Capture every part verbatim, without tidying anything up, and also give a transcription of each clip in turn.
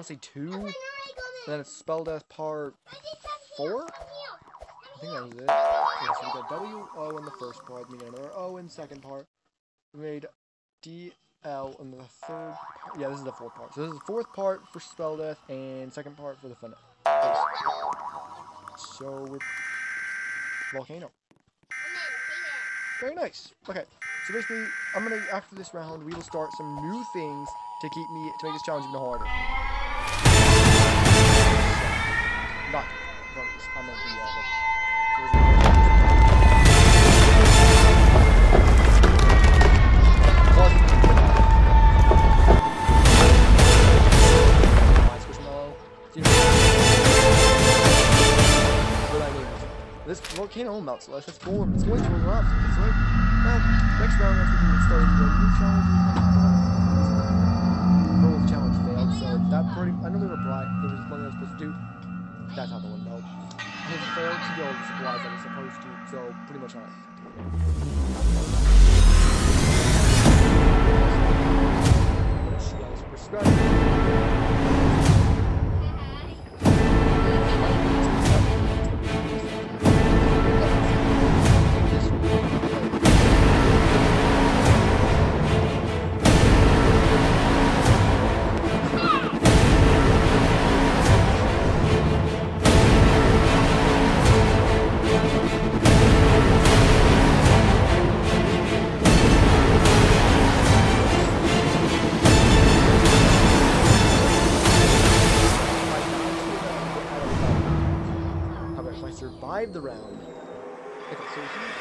to say two. And then it's Spell Death Part four? I think that was it. Okay, so we got W O in the first part, we got another O in the second part. We made D L in the third part. Yeah, this is the fourth part. So this is the fourth part for Spell Death and second part for the Fun. So with Volcano. Very nice. Okay, so basically, I'm gonna, after this round, we will start some new things to keep me, to make this challenge even harder. Not bonus. I'm gonna be, uh, this volcano melts less. That's going. It's going to erupt. It's like, well, next round after we started the new challenge, Pearl's challenge failed. So that pretty. I know there's a blind. There was one I was supposed to do. That's not the one though. It failed to go the supplies I was supposed to. So pretty much not. She has perspective. The round. Okay, so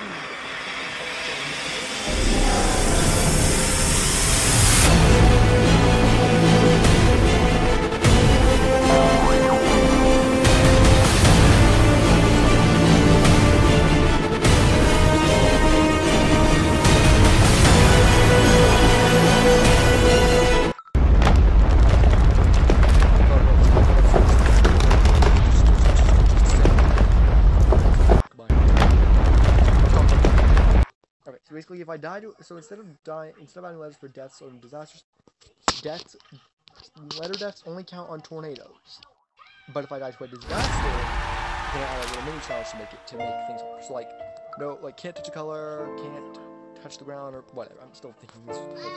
basically, if I die to, so instead of dying, instead of adding letters for deaths or disasters, deaths, letter deaths only count on tornadoes. But if I die to a disaster, then I add a little mini challenge to make it, to make things worse. So like, no, like can't touch a color, can't touch the ground, or whatever. I'm still thinking this.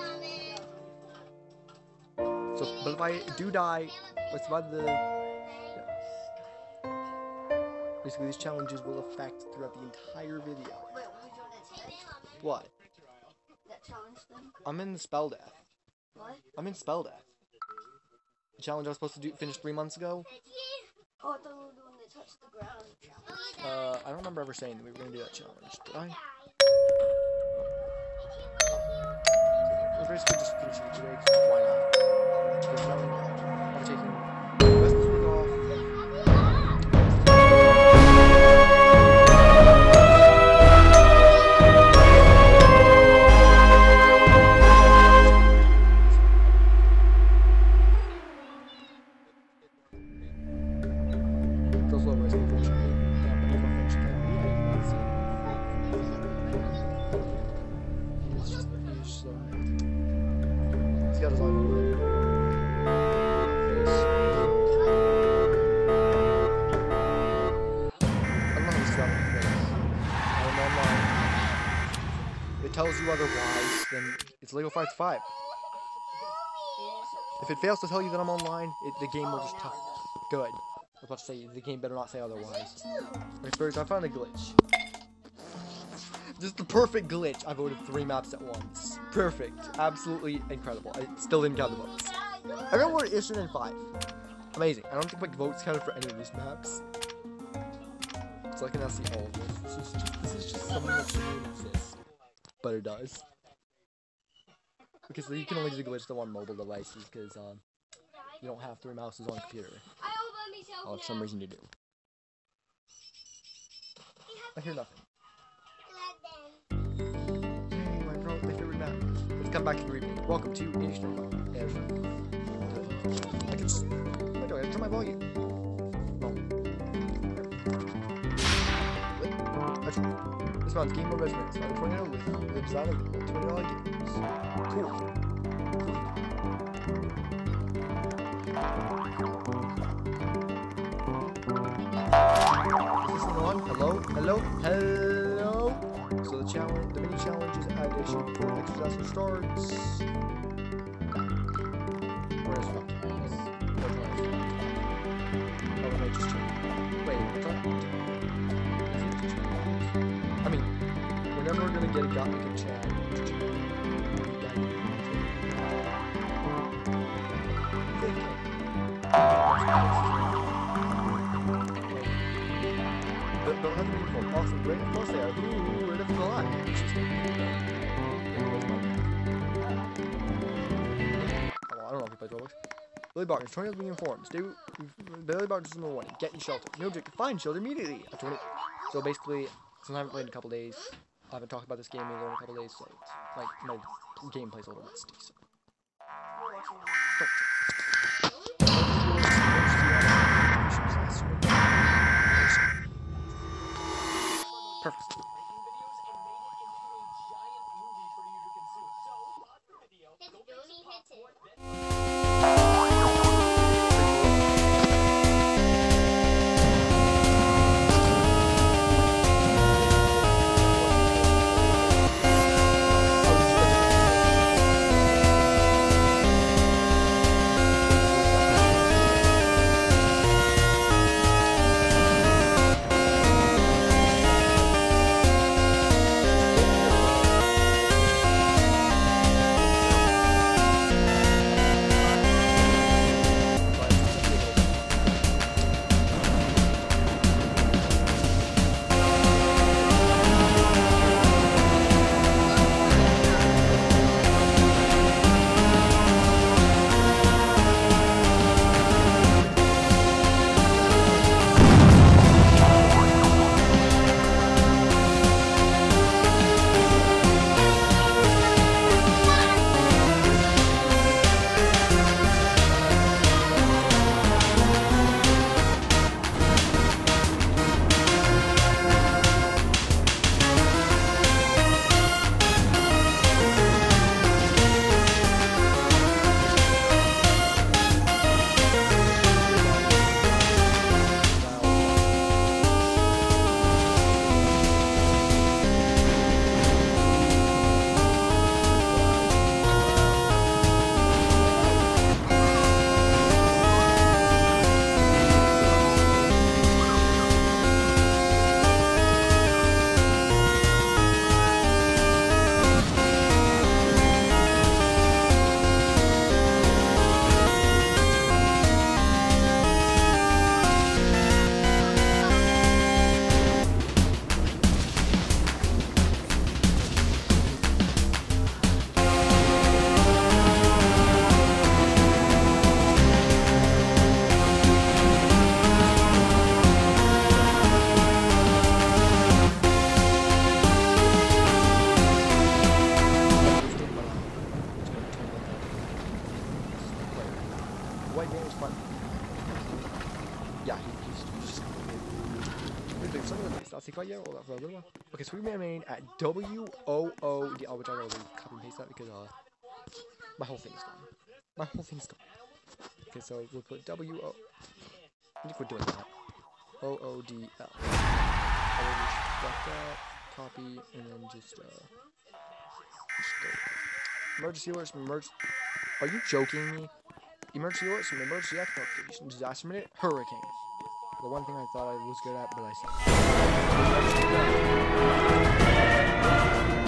So, but if I do die, I survive the, yeah. Basically these challenges will affect throughout the entire video. What? That challenge thing? I'm in the Spell Death. What? I'm in Spell Death. The challenge I was supposed to do finish three months ago. Oh, I thought we were doing the touch the ground challenge. Uh, I don't remember ever saying that we were going to do that challenge. Did I? We're basically just finishing it today, because why not? There's no, I'm taking the rest of this week off. Tells you otherwise, then it's legal five to five. If it fails to tell you that I'm online, it, the game will just tell. Good. I was about to say, the game better not say otherwise. Wait, first, I found a glitch. Just the perfect glitch. I voted three maps at once. Perfect. Absolutely incredible. I still didn't count the votes. I got voted Eastern in five. Amazing. I don't think my votes counted for any of these maps. So I can now see all of this. This is just, this is just something that shouldn't exist. But it does. Because you can only do the glitch on mobile devices, because um, you don't have three mouses on a computer. Oh, for some reason you do. I hear nothing. Hey, my, bro, my favorite map. Let's come back to the replay. Welcome to Eastern. Yeah, sure. I can just... Wait, do I have to turn my volume? Oh. That's right. This round's Game Mode Resonance, round twenty with the design of twenty dollar games. Cool. on. Hello, hello, hello. So the challenge, the mini challenge is addition before the next disaster starts. Where is fuck? Oh, I just changed. Wait, what's that? I mean, whenever we're gonna get a got like a chat. Don't have to be for awesome, great, of course they are. Ooh, we're living the line. It's just, oh, I don't know if you play Roblox. Billy Barton, tornadoes being informed. Stay, Billy Barton is number one. Get in shelter. No objective. Find shelter immediately. A tornado. So basically, since I haven't played in a couple days, I haven't talked about this game either in a couple days, so it's like my gameplay's a little rusty. So. Perfect. White man is fun. Yeah, he, he's just. Wait, some of the stats he got yet? Hold up for a little while. Okay, so we remain at W O O D L, which I gotta copy and paste that because uh, my whole thing is gone. My whole thing's gone. Okay, so we'll put W O. I think we're doing that. O O D L. I will just select that, copy, and then just uh, just go. Emergency alerts, emergency. Are you joking me? Emergency alerts from emergency act notification. Disaster minute, hurricane. The one thing I thought I was good at, but I suck.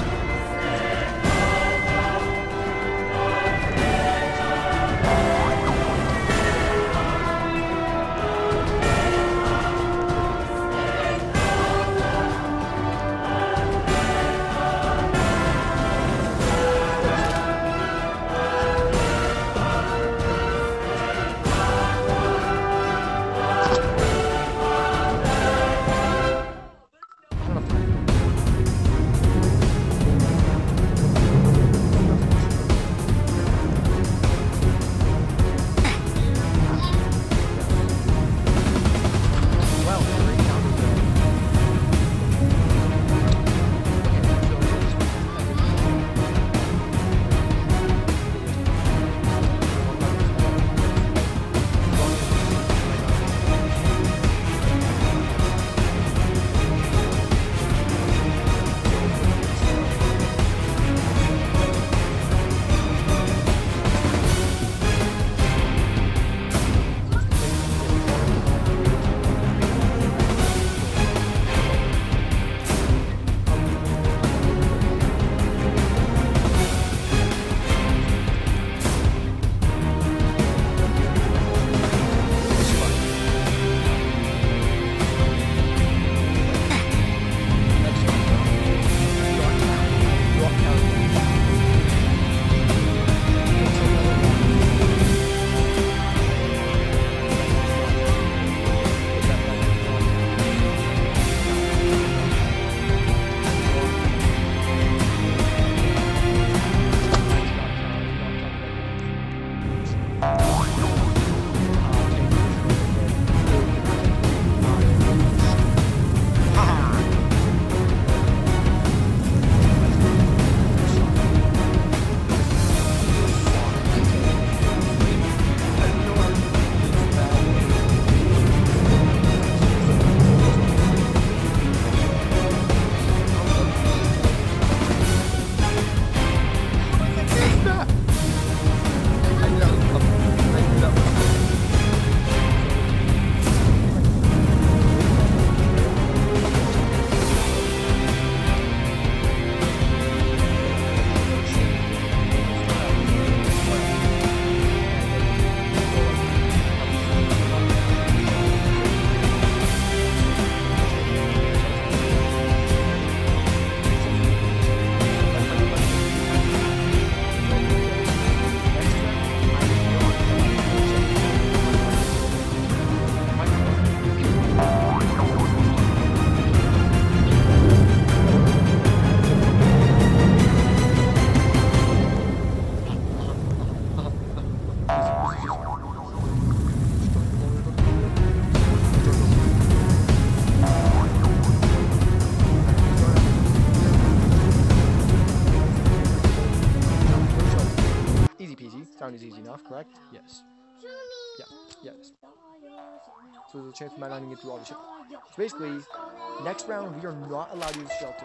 enough, correct? Yes. Yeah, yes. So there's a chance we might not even get through all the shit. So basically, next round we are not allowed to use shelter.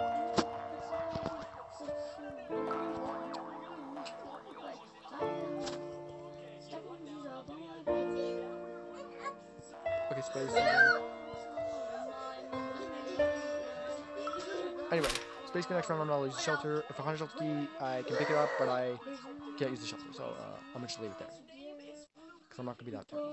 Okay, space. Anyway, so basically next round I'm not allowed to use the shelter. If I find a shelter key, I can pick it up, but I can't use the shelter. So uh, I'm just leave it there. Because I'm not going to be that terrible.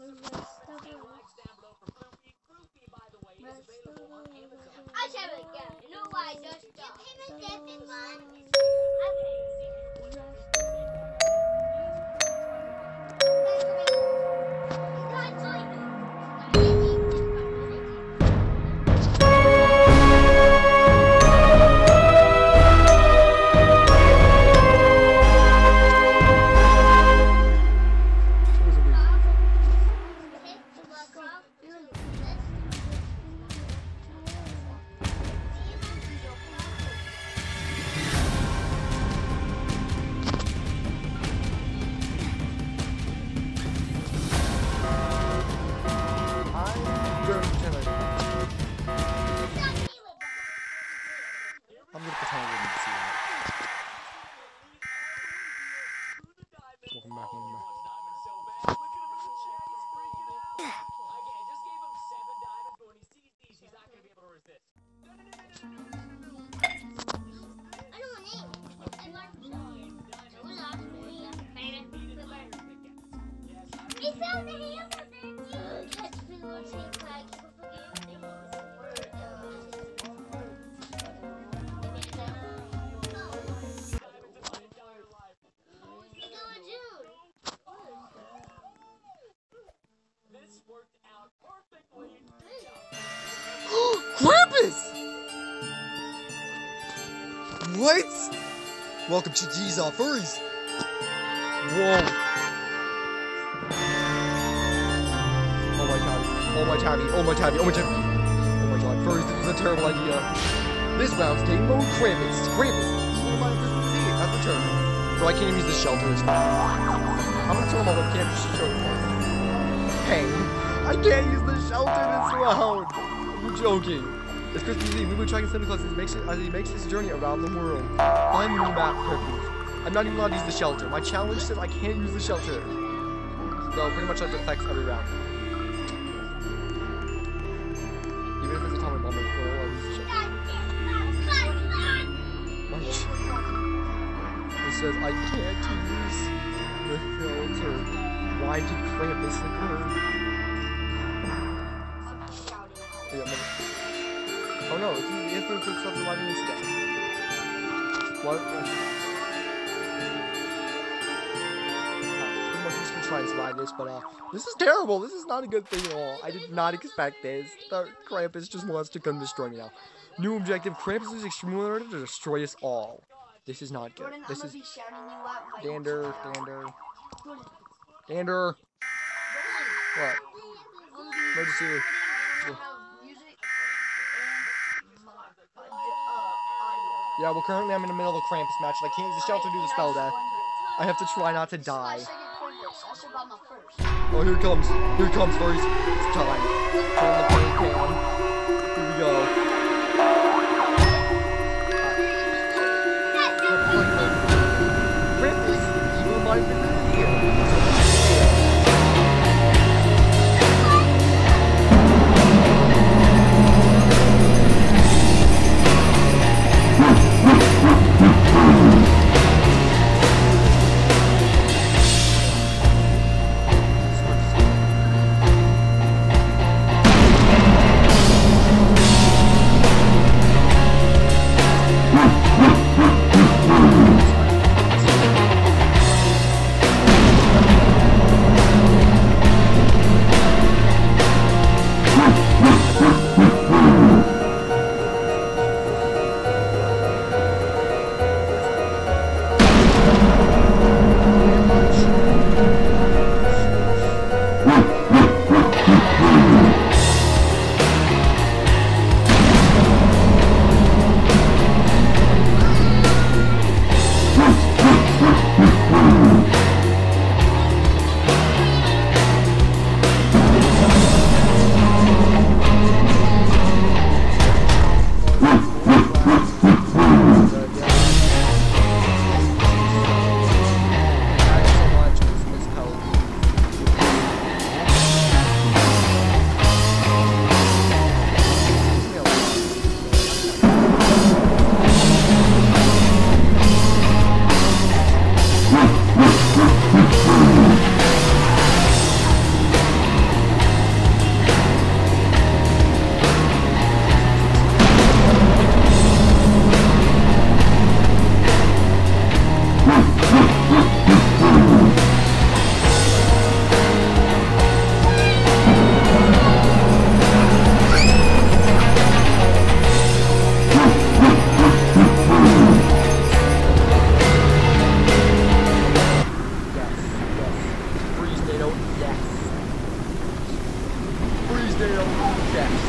Krampus! What? Welcome to G's All Furries. Whoa. Oh my god. Oh my tabby. Oh my tabby. Oh my tabby. Oh my god. Furries, this is a terrible idea. This round's game mode Krampus. Krampus. That's the term. Bro, I can't even use the shelters. I'm gonna tell them on webcam just to show them. Hey, I can't use the shelter this round. I'm joking. It's Christmas Eve. We've been tracking Santa Claus as he makes it, as he makes his journey around the world. Find the new map purpose. I'm not even allowed to use the shelter. My challenge says I can't use the shelter. So pretty much that affects every round. Even if it's a atomic bomb, I'll use the shelter. It says I can't use the shelter. Why did Krampus occur? Oh no, it's the influence of self-reviving instead. What? Uh, I'm just gonna try and survive this, but uh, this is terrible. This is not a good thing at all. I did not expect this. The Krampus just wants to come destroy me now. New objective: Krampus is extremely alert to destroy us all. This is not good. Jordan, this I'm is be shouting you out my Dander, Dander, Dander. What? Emergency. Yeah, well, currently I'm in the middle of a Krampus match, and I can't use the shelter to do the spell death. I have to try not to die. Oh, here it comes. Here it comes, furries. It's time. Turn the paint cam. Here we go. Krampus, evil mind is here. chest.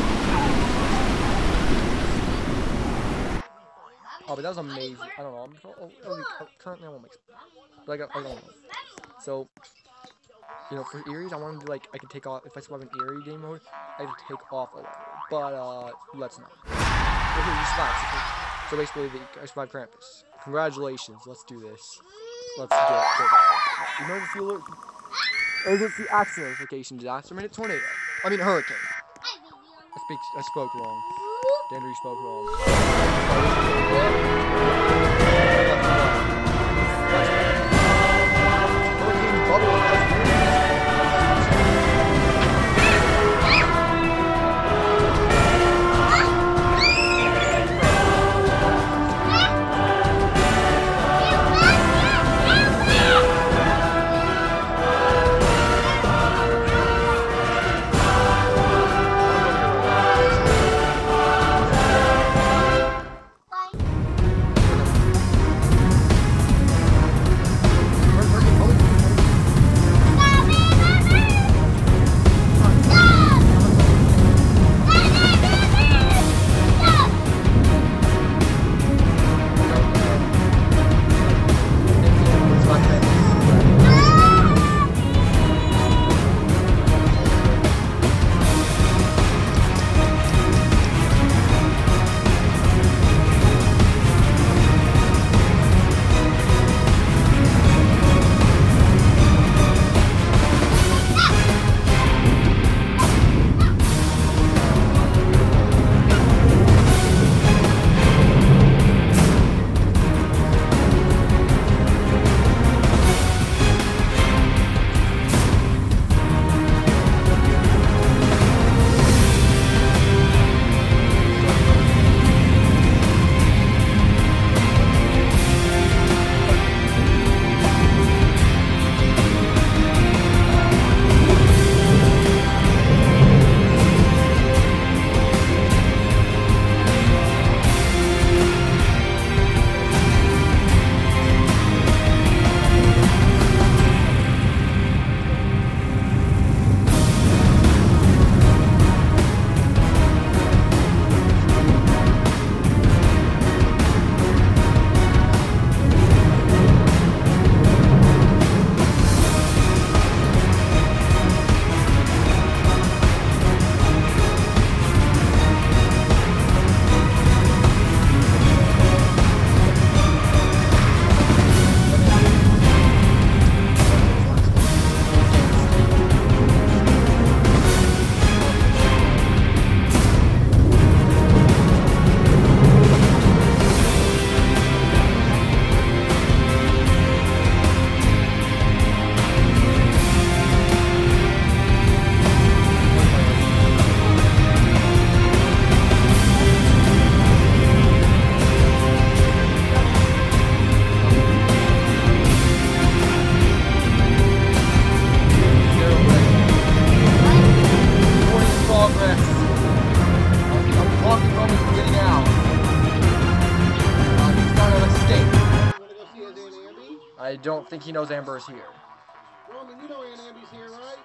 Oh, but that was amazing. I don't know. I'm oh, oh, currently I won't make it. But I got. I don't know. So, you know, for Eerie's, I wanted to like I could take off if I survive an Eerie game mode. I could take off a level, but uh, let's not. Okay, you survived. So basically, the, I survived Krampus. Congratulations. Let's do this. Let's do it. Emergency alert. Emergency accident notification. Disaster minute tornado. I mean hurricane. I speak. I spoke wrong. Dandry spoke wrong. Hurricane bubble has I don't think he knows Amber is here. Roman, you know Aunt Amber's here, right?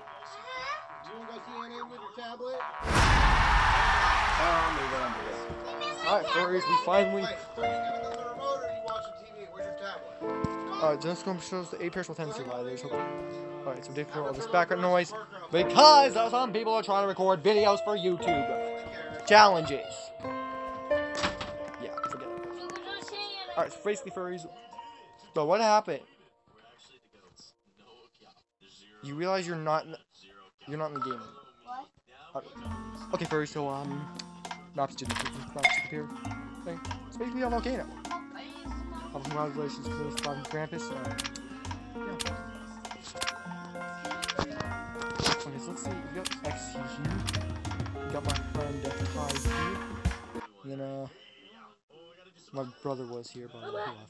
You want to go see Aunt Amber with your tablet? Alright, furries, we finally... Wait, so you got another remote or are you watching T V? Where's your tablet? Alright, this film shows the eight perishable ten survivors. Alright, so take all this background noise. Because some people are trying to record videos for YouTube. Challenges. Yeah, forget it. Alright, so basically furries... But what happened? You realize you're not in, you're not in the game anymore. What? Uh, okay, furry. So um, maps didn't maps disappear. Okay, it's basically a volcano. Um, congratulations to the surviving Krampus. Uh, yeah. Okay, so let's see. We got X here. We got my friend Kai here. And then uh, my brother was here, but he left.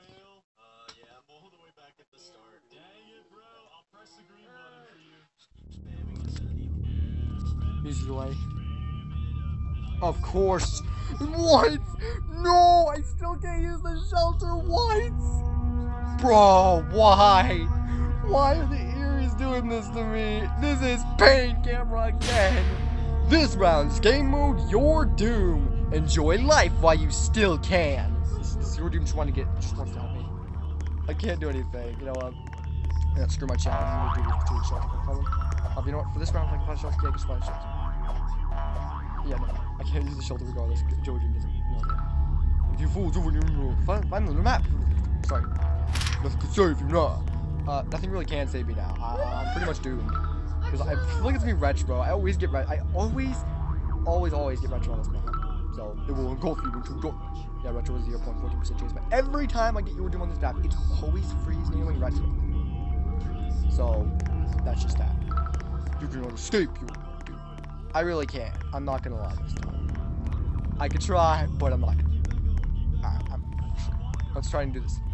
Music away. Of course. What? No, I still can't use the shelter. What? Bro, why? Why are the Eerie's doing this to me? This is pain camera again. This round's game mode, Your Doom. Enjoy life while you still can. This, this Your Doom just want to get, just wants to help me. I can't do anything. You know what? Yeah, screw my challenge. I'm gonna do this two shots. Uh, you know what? For this round, like five shots, yeah, just five shots. Yeah, no, I can't use the shoulder regardless. Your Doom doesn't know that. If you fools over your find find the map. Sorry. Nothing can save you now. Uh, nothing really can save me now. Uh, I'm pretty much doomed. Because I feel like it's gonna be retro. I always get retro. I always, always, always get retro on this map. So it will engulf you into darkness. Yeah, retro is zero point one four percent chance, but every time I get Your Doom on this map, it's always freeze nearing retro. So that's just that. You cannot escape Your Doom. I really can't. I'm not gonna lie this time. I could try, but I'm not gonna. I, I'm, let's try and do this.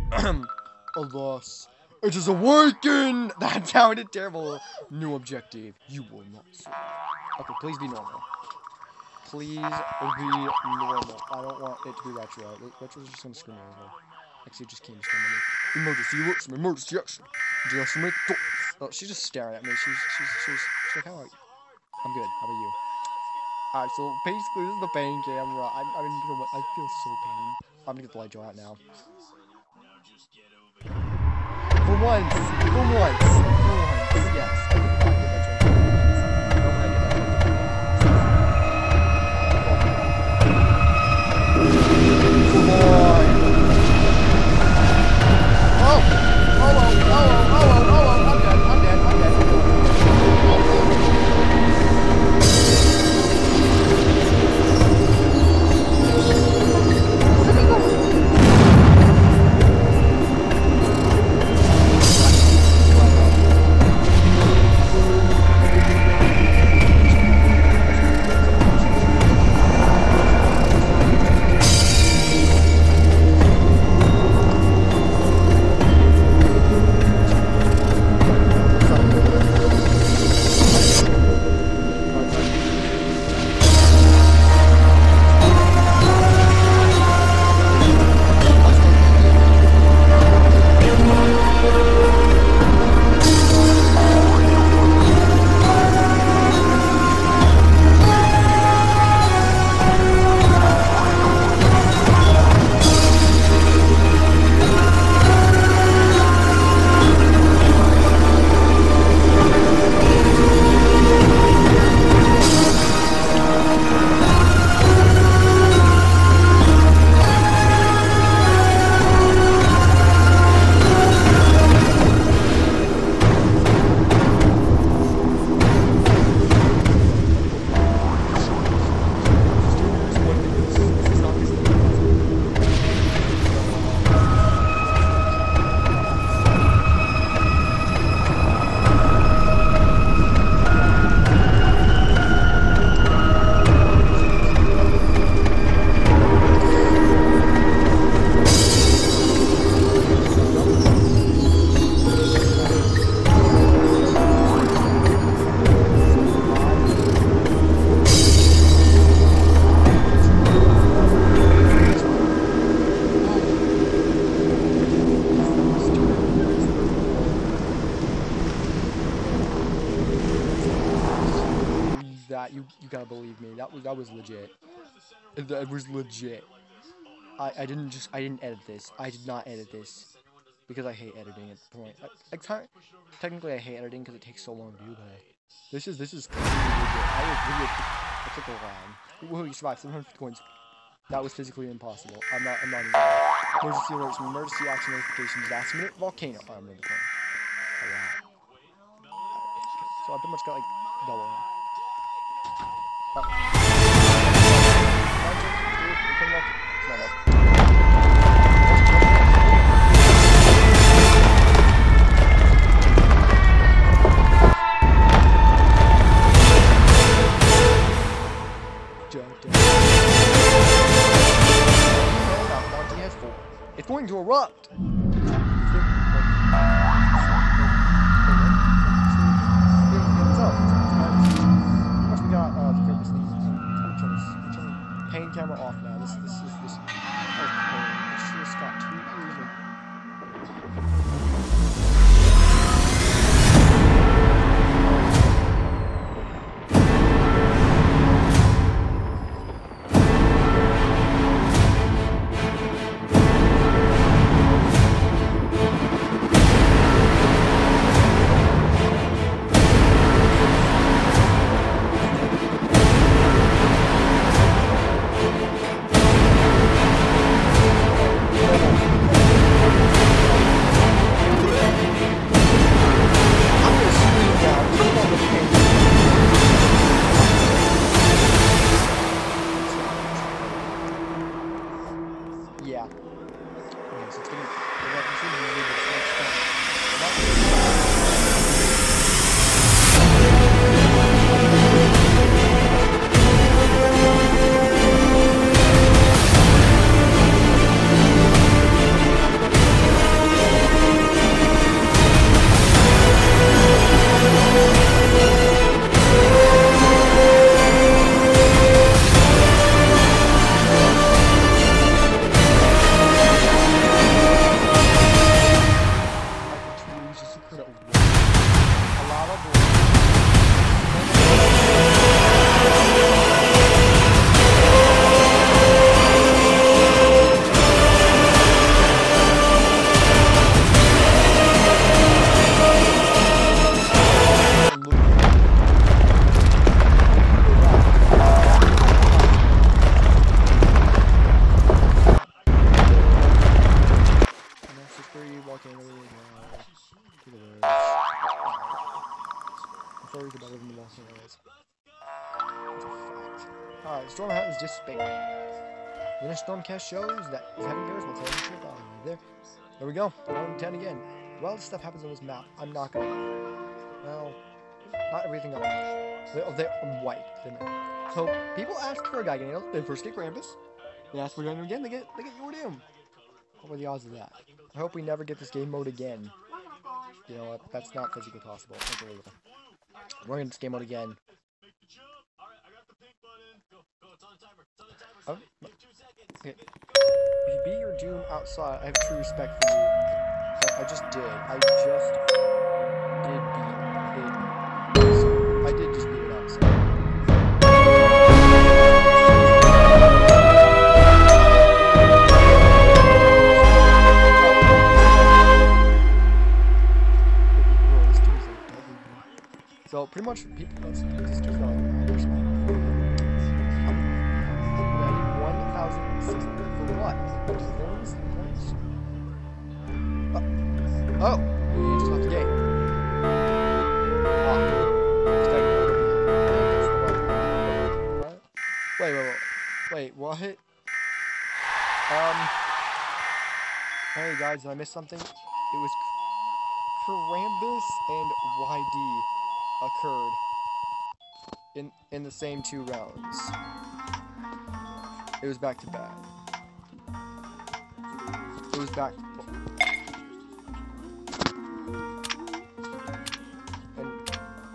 Alas, it is awakened! That sounded terrible. New objective. You will not see. Okay, please be normal. Please be normal. I don't want it to be retro. Retro is just gonna screw me over. Actually, it just came to screw me. Emergency action. Emergency action. Just make thoughts. Oh, she's just staring at me. She's, she's, she's, she's like, how are you? I'm good. How about you? Alright, so basically, this is the pain camera. I'm, I'm in, I feel so pain. I'm gonna get the light draw out now. For once, for once, for once, yes. I did not get that choice. Why would I get that choice? Come on. Oh! Oh, oh, oh, oh, oh, oh, oh, I'm dead, I'm dead, I'm dead. That you you gotta believe me. That was that was legit. That was legit. I I didn't just I didn't edit this. I did not edit this because I hate editing at the point. I, like, technically, I hate editing because it takes so long to do that. This is this is completely legit. I was video. I took a line. Whoa, you survived seven hundred coins. That was physically impossible. I'm not. I'm not even. Emergency alerts. Emergency action notifications. Last minute volcano. Oh, I'm in the corner. Alright. So I pretty much got like double. Oh. It's going to erupt. Pain camera off now. This, this is this. Okay, this just got too easy. Alright, Storm Hat is dissipated. Then a Stormcast shows that he's having bears once having trip on right there. There we go. one ten again. Well, this stuff happens on this map. I'm not gonna. Well, not everything up. They're, they're white. They're not. So people ask for a Gigantos, they first get Krampus. They ask for Gigantos again, they get they get Yordam. What were the odds of that? I hope we never get this game mode again. You know what? That's not physically possible. Unbelievable. We're in this game mode again. Oh, okay. If you beat your Doom outside, I have true respect for you. I just did. I just did beat it. So I did just beat it outside. So pretty much people let's just do one thousand six hundred for what? Coins? Coins? Oh. Oh! We just left the game. Ah. Wait, wait, wait. Wait, what? Um Hey guys, did I miss something? It was Krampus and Y D occurred in in the same two rounds. It was back to back. It was back. And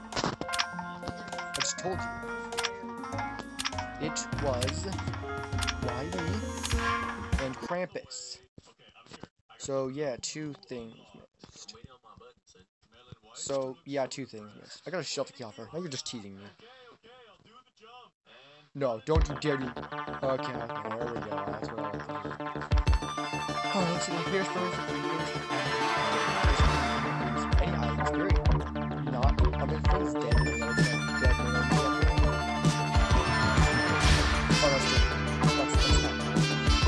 I just told you. It was Y D and Krampus. So yeah, two things missed. So, yeah, two things missed. I gotta shut the key off her. Now you're just teasing me. No, don't you dare do... Okay, okay, there we go. That's what I want to do. Oh, let's see. Here's first. Any items, period. Not... I'm in front of dead. Definitely. Oh, that's good. That's, that's not good.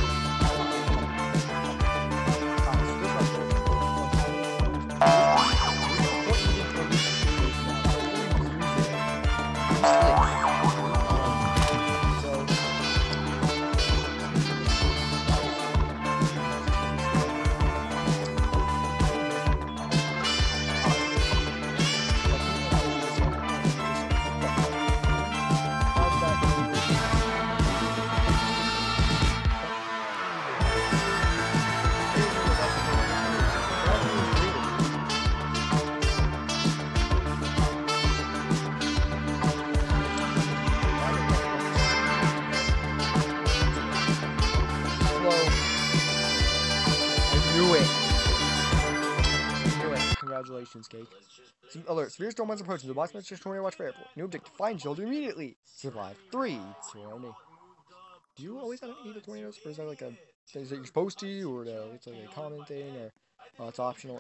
Congratulations, Cake. Some alert. Severe storm winds approaching. The boss message tornado watch for airport. New objective. Find shelter immediately. Survive. Three. Tornado. Do you always have to eat the tornadoes? Or is that like a thing that you're supposed to? Or uh, it's like a common thing? Or uh, it's optional?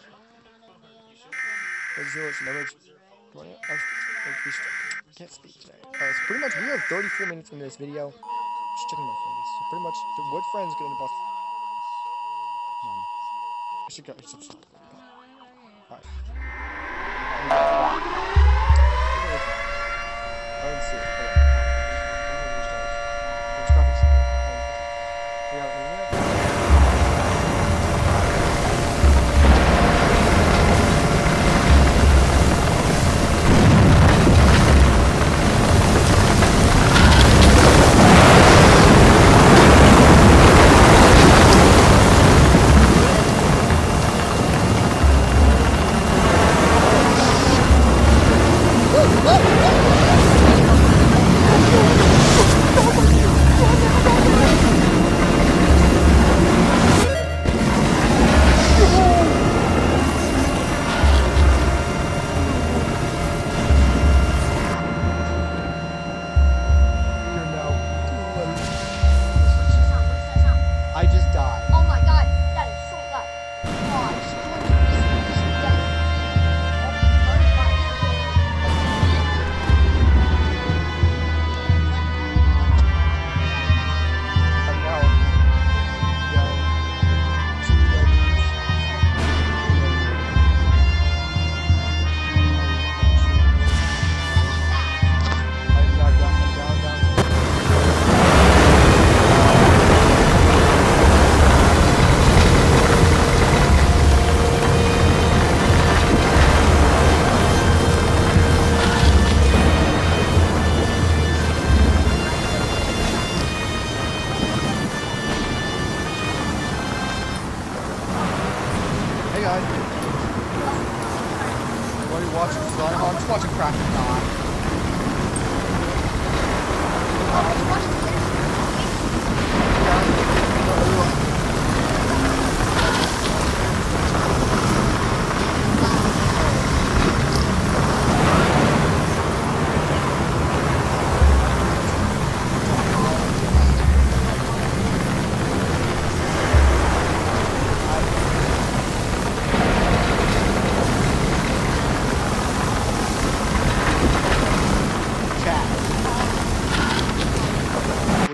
Let's zero some image. Tornado. I can't speak today. Uh, so pretty much, we have thirty-four minutes in this video. Just checking my friends. So pretty much, the wood friends get in the boss. Um, I should go. I should stop. Alright. I didn't see it. Okay. Woo! Woo!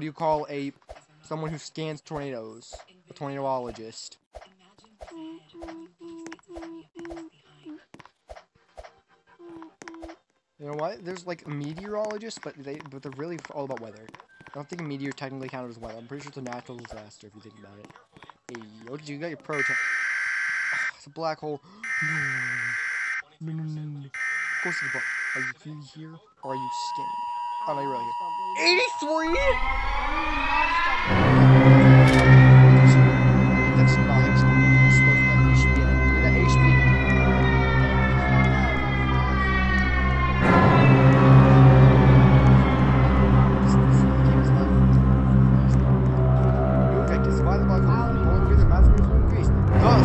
do you call a someone who scans tornadoes? A tornadologist. You know what? There's like meteorologists, but they but they're really all about weather. I don't think a meteor technically counted as weather. I'm pretty sure it's a natural disaster if you think about it. Hey, what did you got your proton? It's a black hole. No, no, no, no. Of course it's a black. Are you really here or are you skinny? Oh no, you're really here. eighty-three? That's not how it's supposed to be. You should be in it. That A should be in it. New effect is why the black hole is more greater mass will increase. Thus,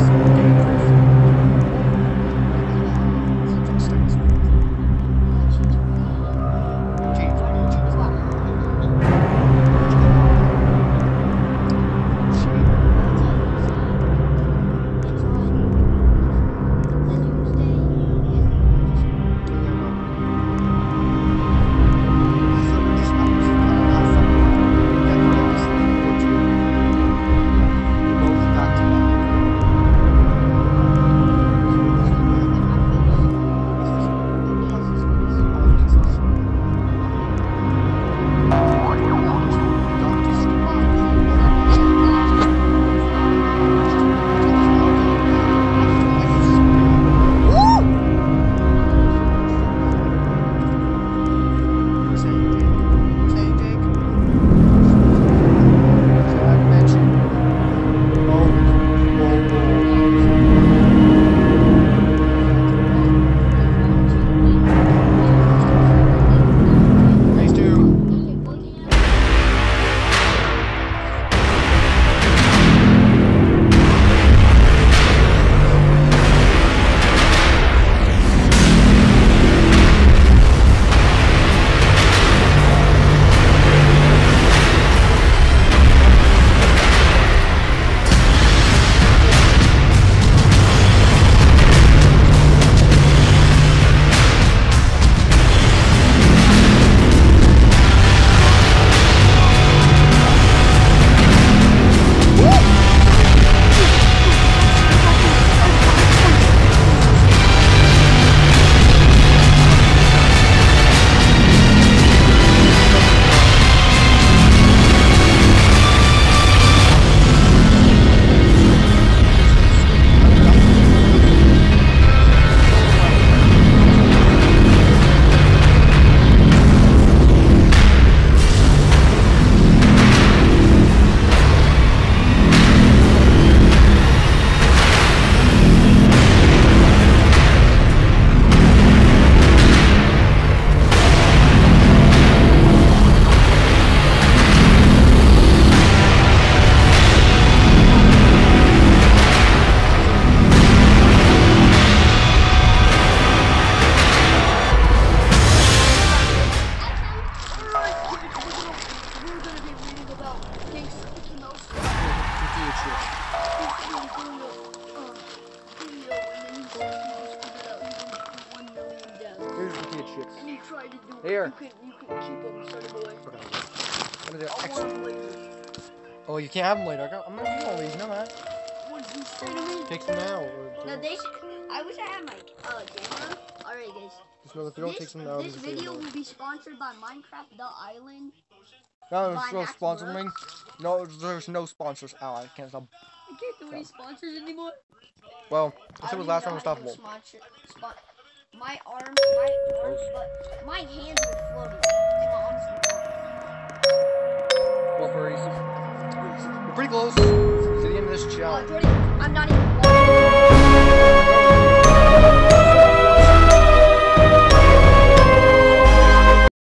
Here. You can, you can keep them, son of a boy. Okay. I'm gonna do I extra. want them later. Oh, you can't have them later. I got, I'm gonna do all these. You know that. What did you say to me? Take some now. Or No, they should. I wish I had my uh, camera. Alright, guys. just know if you don't This, take some now. this just say video no. will be sponsored by Minecraft The Island. No, by there's no Max sponsor Brooks. me. No, there's no sponsors. Ow, I can't stop. I can't do any sponsors anymore. Well, I said it was don't last even time know how to unstoppable. do sponsor, spon my arms, my arms, but my hands were floating. And my arms were Well, Maurice, we're pretty close to the end of this floating. challenge. Uh, Jordan, I'm not even.